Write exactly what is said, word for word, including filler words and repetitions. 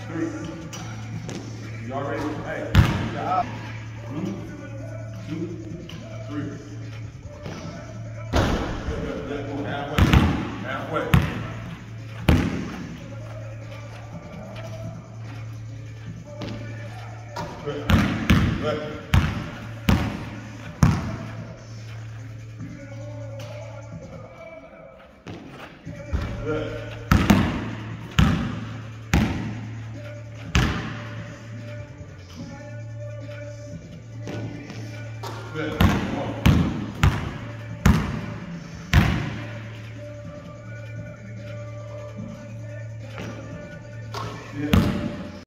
three. You already, hey, you're out. One, two, three. Good, good, good. Go halfway. Halfway. Good. Good. Good. Good.